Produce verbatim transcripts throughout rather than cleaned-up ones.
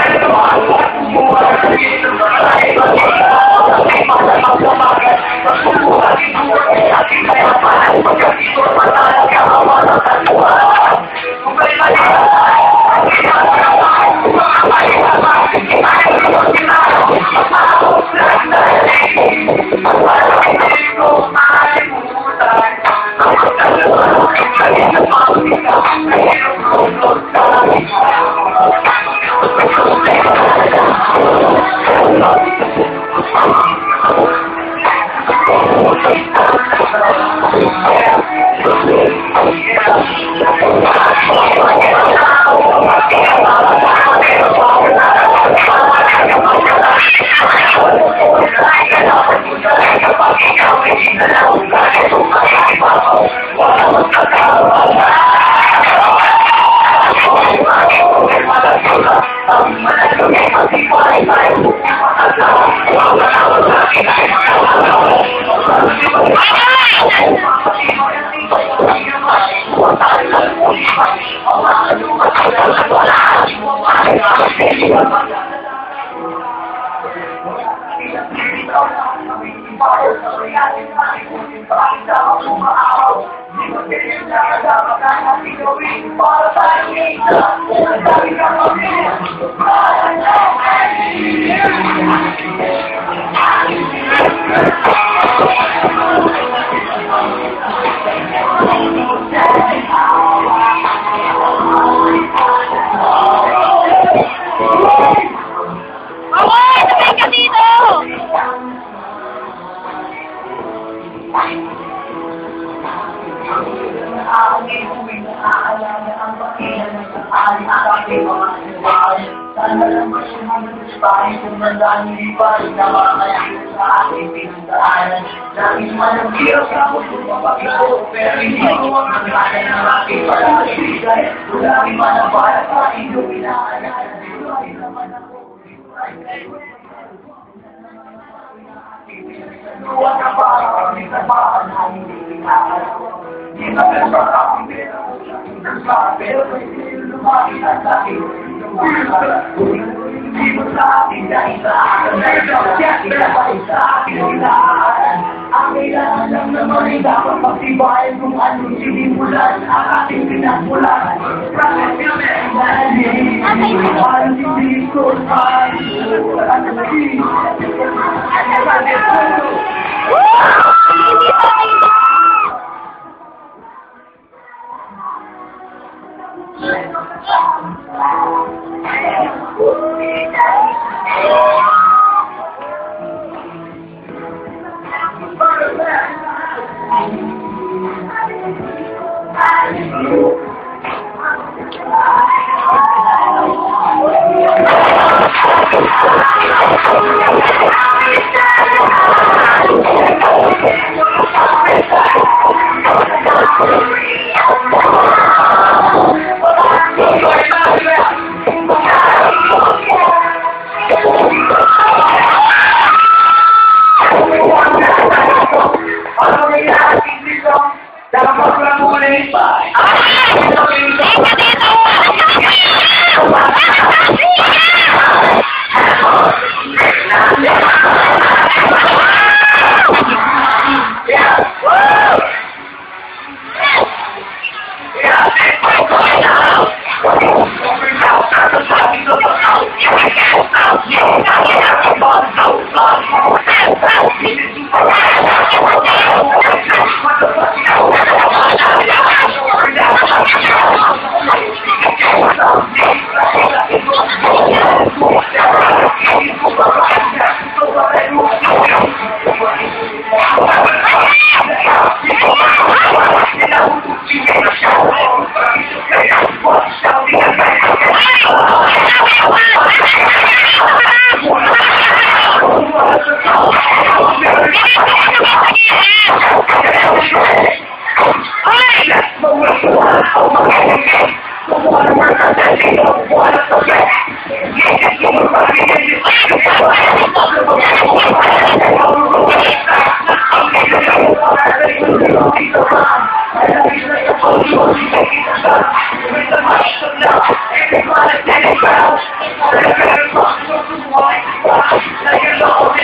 Ang kailangan lang naman ay dapat magtibayan kung anong sinimulan ang ating pinagmulan. Bakit kami ang dahil? Ang hindi ko pa. Ang hindi Yeah.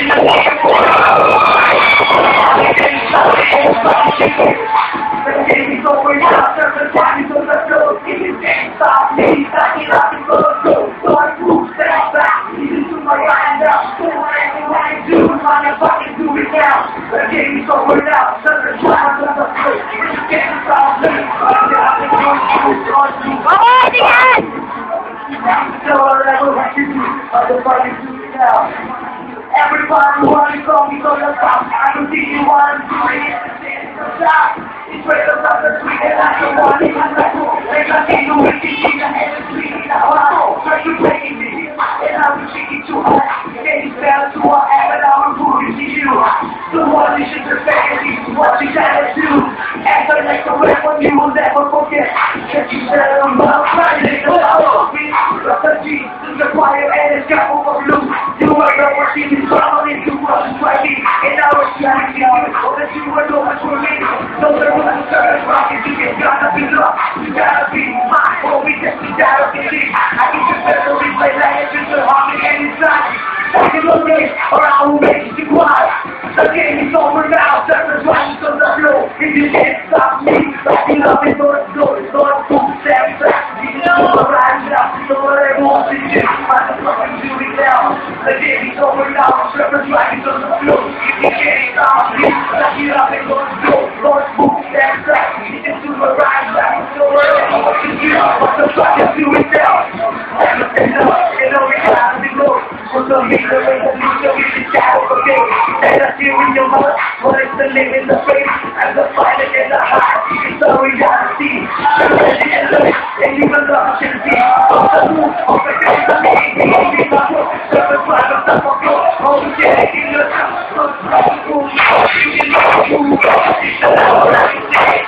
Everybody wanna call me so the top. I can see you wanna do it. It's straight up the street and I don't want it. I'm like, like I can't do it. She's in the head of the street. Now I'm trying to break it. And I was shaking too hard. Getting fell to her ass and I was moving to you. The one is just a fantasy. What you gotta do? Act like the rap when you will never forget. Cause you said I'm not trying to go out of me. But the G is the fire and it's got over blue. You ain't know what she is traveling to wasn't fighting. And I was trying to get you. That you were no much for me. No, there was a certain rocket. You gotta be loved. You gotta be mine. Oh, we just be down to see. I need to better replay that. It's just a harmony and inside. I can look at it or I will make you quiet. The game is over now. That's the right to the flow. If you can't stop me, like you love it, Lord, Lord, Lord, boom, step back. You know the right now. So what I want to do, I'm fucking do it now. The game is over now. That's the right to the flow. If you can't stop me, like you love it, Lord, Lord, Lord, boom, step back. You just do the right now. So what I want to do, I'm fucking do it now. And you know we gotta be low. For some reason, when the future is the shadow of it. And I see in your heart, what is the live in the face, and the fight in the heart. It's the reality, the reality and the and even the opportunity of the move, of the face, the name, the name, the book, the pride of the book, all the day in the house, the pride of the book, you can know who you are, it's the level that you say.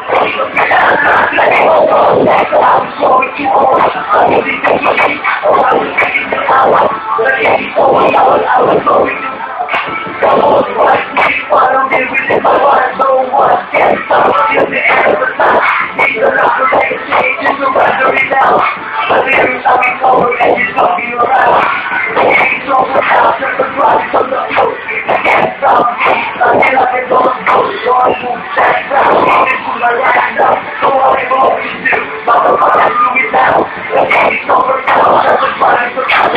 Let me go, let go, I'm sorry to all, I'm really thinking, or I was thinking the power, but it is all I was, I was sorry to. Come on, like me, I don't deal with it, my life, no one can stop till the end of the time. Need a lot of things, change to surrender it now. The lyrics I'll be covered and you're talking around. The game's over now, just the body from the float. I can't stop me, I get up and go and go. Lord, move that crowd, this is my right now. So what I always do, motherfucker, do it now. The game's over now, just the body from the float.